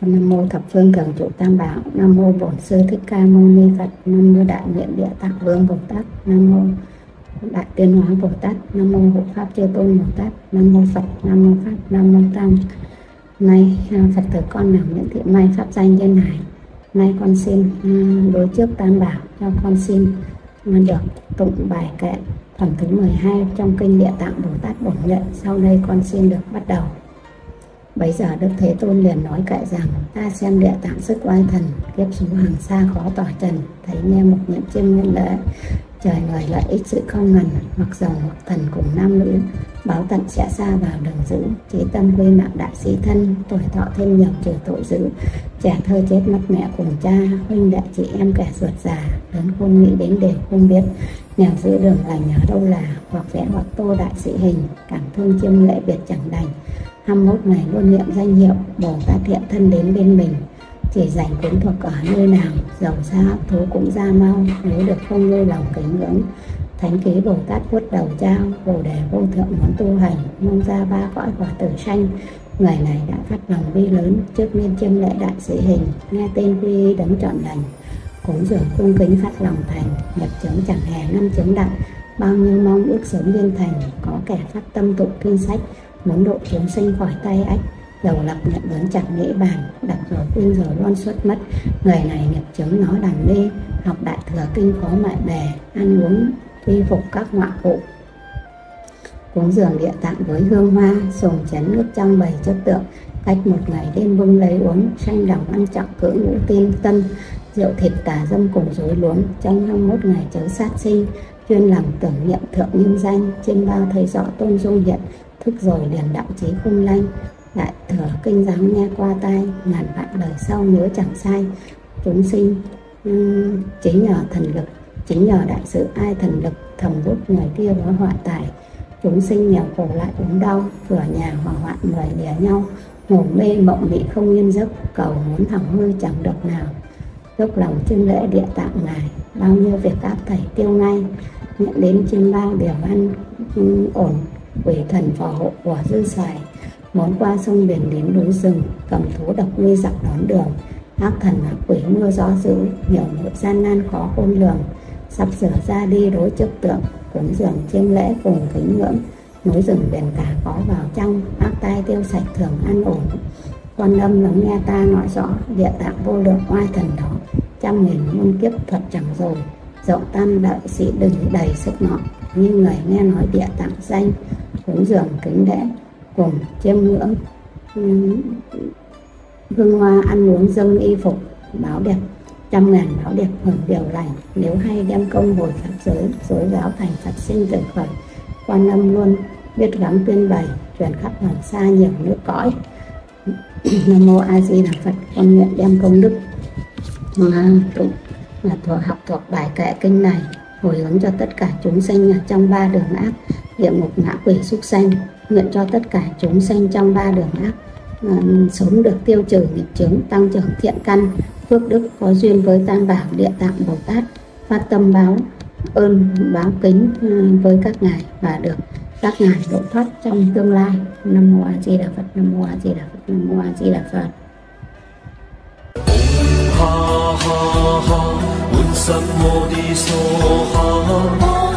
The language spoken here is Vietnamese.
Con nam mô thập phương thường trụ tam bảo, nam mô bổn sư thích ca mâu ni Phật, nam mô đại nguyện địa tạng vương Bồ Tát, nam mô đại tiên hóa Bồ Tát, nam mô hộ pháp chư tôn Bồ Tát, nam mô Phật, nam mô Pháp, nam mô Tăng. Nay Phật tử con là Nguyễn Thị Mai, pháp danh Nhân Hải. Nay con xin đối trước tam bảo cho con xin được tụng bài kệ phẩm thứ 12 trong kinh Địa Tạng Bồ Tát Bổn Nguyện. Sau đây con xin được bắt đầu. Bấy giờ Đức Thế Tôn liền nói kệ rằng: ta xem địa tạng sức oai thần, kiếp số hàng xa khó tỏ trần, thấy nghe một niệm chiêm nguyện lễ, trời người lợi ích sự không ngần, hoặc giàu hoặc thần cùng nam nữ, báo tận sẽ xa vào đường dữ, trí tâm quy mạng đại sĩ thân, tuổi thọ thêm nhiều trừ tội dữ, trẻ thơ chết mất mẹ cùng cha, huynh đệ chị em kẻ ruột già, lớn khôn nghĩ đến đều không biết, nghèo giữ đường lành ở đâu là, hoặc vẽ hoặc tô đại sĩ hình, cảm thương chiêm lễ biệt chẳng đành. 21 ngày luôn niệm danh hiệu Bồ Tát hiện thân đến bên mình, chỉ dành quyến thuộc ở nơi nào, giàu xa thú cũng ra mau, nếu được không nuôi lòng kính ngưỡng. Thánh ký Bồ Tát vuốt đầu trao, Bồ đề vô thượng muốn tu hành, mong ra ba cõi quả tử sanh. Người này đã phát lòng vi lớn, trước niên chiêm lễ đại sĩ hình, nghe tên quy đấng trọn lành, cúng dường cung kính phát lòng thành, nhập chướng chẳng hề năm chướng đặng, bao nhiêu mong ước sớm viên thành. Có kẻ phát tâm tụng kinh sách, muốn độ chúng sinh khỏi tay ách, đầu lập nhận lớn chẳng nghĩ bàn, đọc rồi quên rồi loan xuất mất. Người này nghiệp chướng nó đàm mê, học đại thừa kinh khó mại bè, ăn uống quy phục các ngọa cụ, cúng dường địa tạng với hương hoa, sùng chén nước trong bày chất tượng, cách một ngày đêm bưng lấy uống, sanh đồng ăn trọng cưỡng ngũ tiên tân, rượu thịt tà dâm cùng rối luống, trong 21 ngày chớ sát sinh, chuyên lòng tưởng niệm thượng nhân danh, trên bao thấy rõ tôn dung hiện, thức rồi liền đạo trí khung lanh. Đại thừa kinh giáo nghe qua tai, ngàn vạn lời sau nhớ chẳng sai. Chúng sinh chính nhờ thần lực, chính nhờ đại sự ai thần lực, thầm giúp người kia có họa tài. Chúng sinh nghèo khổ lại ốm đau, cửa nhà hỏa hoạn người lìa nhau, ngủ mê mộng mị không yên giấc, cầu muốn hỏng hư chẳng được nào. Dốc lòng chiêm lễ địa tạng ngài, bao nhiêu việc ác thảy tiêu ngay. Nhận đến chiêm bao điều ăn ổn, quỷ thần phò hộ của dư xài. Muốn qua sông biển đến núi rừng, cầm thú độc nguy giặc đón đường. Ác thần ác quỷ mưa gió dữ, nhiều nỗi gian nan khó khôn lường. Sắp sửa ra đi đối trước tượng, cúng dường chiêm lễ cùng kính ngưỡng. Núi rừng biển cả có vào trong, ác tai tiêu sạch thường an ổn. Quan âm lắng nghe ta nói rõ, địa tạng vô lượng oai thần đó, 100.000 muôn kiếp thuật chẳng rồi, rộng tam đại sĩ đừng đầy sức nọ. Như người nghe nói địa tạng danh, cúng dường kính lễ cùng chiêm ngưỡng, hương hoa ăn uống dâng y phục, báo đẹp 100.000 báo đẹp hưởng điều lành. Nếu hay đem công hồi pháp giới, dối giáo thành Phật sinh tử khởi, Quan âm luôn biết gắng tuyên bày, truyền khắp hoàng sa nhiều nước cõi. Nam mô A Di Đà Phật. Con nguyện đem công đức học thuộc bài kệ kinh này hồi hướng cho tất cả chúng sanh trong 3 đường ác, địa ngục, ngạ quỷ, súc sanh. Nguyện cho tất cả chúng sanh trong 3 đường ác sớm được tiêu trừ nghiệp chướng, tăng trưởng thiện căn, phước đức, có duyên với tam bảo địa tạng Bồ Tát, phát tâm báo ơn báo kính với các ngài và được các ngài độ thoát trong tương lai. Nam mô A Di Đà Phật. Nam mô A Di Đà Phật. Nam mô A Di Đà Phật. Ha ha ha, un sam mô đi so ha.